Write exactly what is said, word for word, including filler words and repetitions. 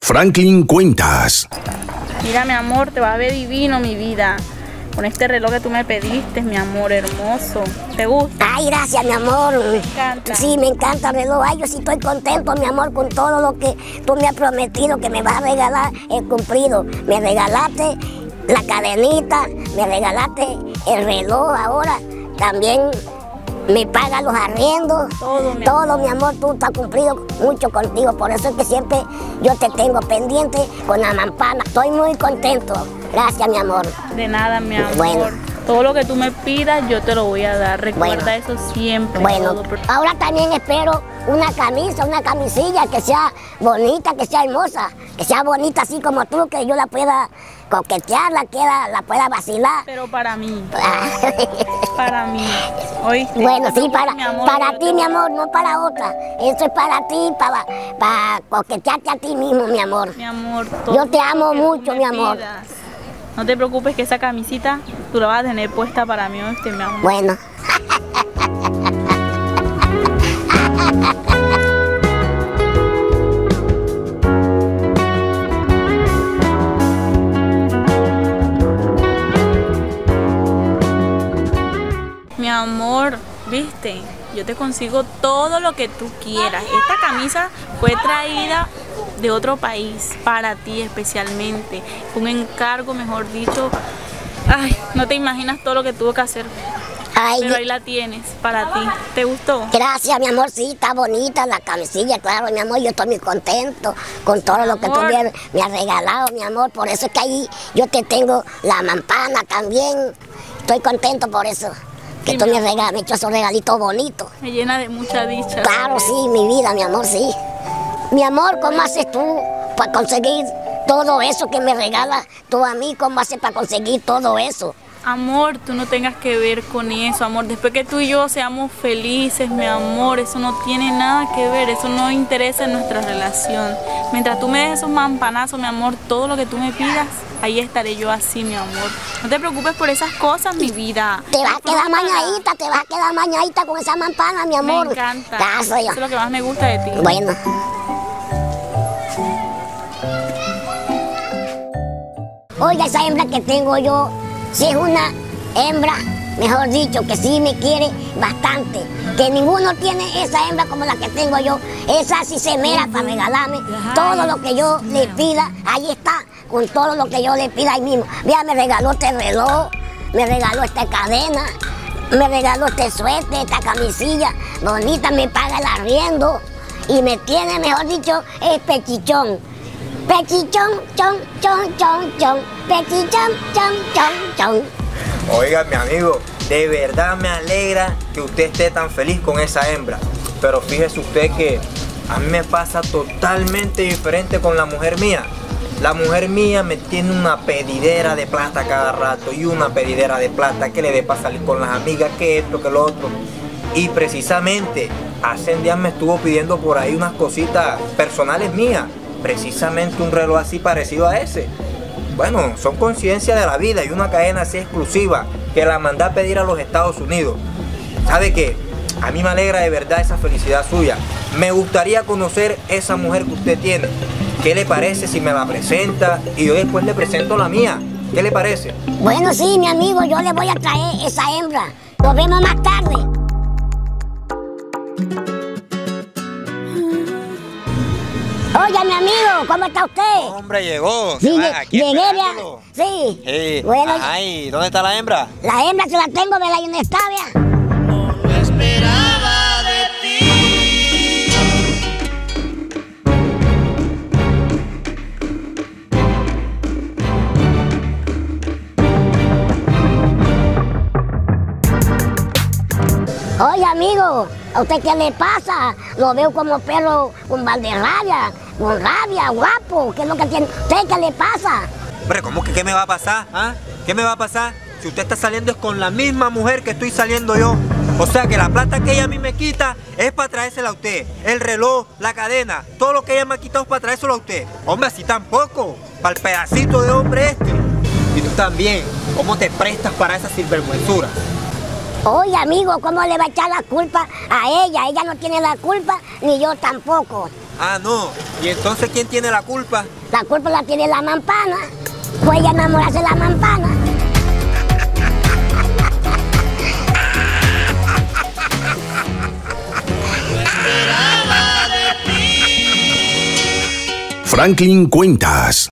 Franklin Cuentas. Mira, mi amor, te va a ver divino, mi vida. Con este reloj que tú me pediste, mi amor, hermoso. ¿Te gusta? Ay, gracias, mi amor. Me encanta. Sí, me encanta el reloj. Ay, yo sí estoy contento, mi amor, con todo lo que tú me has prometido que me vas a regalar. He cumplido. Me regalaste la cadenita, me regalaste el reloj ahora. También me paga los arriendos. Todo, mi todo, amor. mi amor, tú estás cumplido mucho contigo. Por eso es que siempre yo te tengo pendiente con la mampana. Estoy muy contento. Gracias, mi amor. De nada, mi amor. Bueno. Todo lo que tú me pidas, yo te lo voy a dar. Recuerda Bueno. eso siempre. Bueno, todo. ahora también espero una camisa, una camisilla que sea bonita, que sea hermosa, que sea bonita así como tú, que yo la pueda coquetear, la, quiera, la pueda vacilar. Pero para mí, para mí. ¿Oíste? Bueno, sí, para, Mi amor, para yo ti, te mi voy- amor, no para otra. Eso es para ti, para, para coquetearte a ti mismo, mi amor. Mi amor, Yo te todo amo lo que tú mucho, me mi amor. pidas. No te preocupes que esa camisita tú la vas a tener puesta para mí, ¿oíste, mi amor? Bueno. Mi amor, viste, yo te consigo todo lo que tú quieras. Esta camisa fue traída de otro país para ti especialmente. Un encargo, mejor dicho. Ay, no te imaginas todo lo que tuvo que hacer. Ay, Pero ahí la tienes para ti. ¿Te gustó? gracias, mi amor, sí, está bonita la camisilla, claro, mi amor, yo estoy muy contento con todo lo que tú Amor. me, me has regalado, mi amor, por eso es que ahí yo te tengo la mampana también, estoy contento por eso, que Sí, tú mi me, rega- me has hecho esos regalitos bonitos. Me llena de mucha dicha. Claro, sí, mi vida, mi amor, sí. Mi amor, ¿cómo haces tú para conseguir todo eso que me regalas tú a mí? ¿Cómo haces para conseguir todo eso? Amor, tú no tengas que ver con eso, amor. Después que tú y yo seamos felices, mi amor, eso no tiene nada que ver, eso no interesa en nuestra relación. Mientras tú me des esos mampanazos, mi amor, todo lo que tú me pidas, ahí estaré yo así, mi amor. No te preocupes por esas cosas, mi vida. Te vas a quedar Disfrútala. mañadita, te vas a quedar mañadita con esa mampana, mi amor. Me encanta. Gracias. Eso es lo que más me gusta de ti. Bueno. Oiga, esa hembra que tengo yo, si es una hembra, mejor dicho, que sí me quiere bastante, que ninguno tiene esa hembra como la que tengo yo, esa sí se mera para regalarme todo lo que yo le pida, ahí está, con todo lo que yo le pida ahí mismo. Vea, me regaló este reloj, me regaló esta cadena, me regaló este suéter, esta camisilla bonita, me paga el arriendo y me tiene, mejor dicho, el pechichón. Pechichón, chon, chon, chon, chon, pechichón, chon, chon, chon. Oiga, mi amigo, de verdad me alegra que usted esté tan feliz con esa hembra. Pero fíjese usted que a mí me pasa totalmente diferente con la mujer mía. La mujer mía me tiene una pedidera de plata cada rato y una pedidera de plata que le dé para salir con las amigas, que esto, que lo otro. Y precisamente hace días me estuvo pidiendo por ahí unas cositas personales mías. Precisamente un reloj así parecido a ese. Bueno, son conciencia de la vida y una cadena así exclusiva que la mandé a pedir a los Estados Unidos. ¿Sabe qué? A mí me alegra de verdad esa felicidad suya. Me gustaría conocer esa mujer que usted tiene. ¿Qué le parece si me la presenta y yo después le presento la mía? ¿Qué le parece? Bueno, sí, mi amigo, yo le voy a traer esa hembra. Nos vemos más tarde. Oye, mi amigo, ¿cómo está usted? Hombre, llegó. Sí, Se va lle- aquí llegué, vea. esperándolo. Sí. Sí. Bueno, Ay, ¿dónde está la hembra? la hembra se la tengo, ¿verdad? ¿Y dónde está, vea? Oye, amigo, ¿a usted qué le pasa? Lo veo como perro con valderrabia, con rabia, guapo. ¿Qué es lo que tiene? ¿Usted qué le pasa? Hombre, ¿cómo que qué me va a pasar? ¿Ah? ¿Qué me va a pasar? Si usted está saliendo es con la misma mujer que estoy saliendo yo. O sea que la plata que ella a mí me quita es para traérsela a usted. El reloj, la cadena, todo lo que ella me ha quitado es para traérselo a usted. Hombre, así tampoco. Para el pedacito de hombre este. Y tú también, ¿cómo te prestas para esa sinvergüenzura? Oye, amigo, ¿cómo le va a echar la culpa a ella? Ella no tiene la culpa, ni yo tampoco. Ah, no. ¿Y entonces quién tiene la culpa? La culpa la tiene la mampana. Fue ella enamorarse de la mampana. Franklin Cuentas.